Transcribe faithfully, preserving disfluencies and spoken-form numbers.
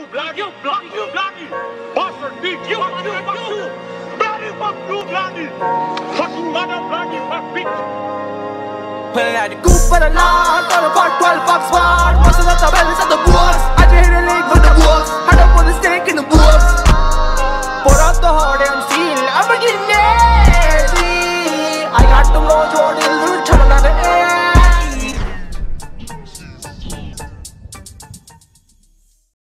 bloody, fuck you, bloody. Bastard, bitch, you, fuck you, fuck you. Bloody, fuck you, bloody. Fucking mother, bloody, fuck bitch. Pulling out the coupe for the Lord, for the part twelve Fox Ward.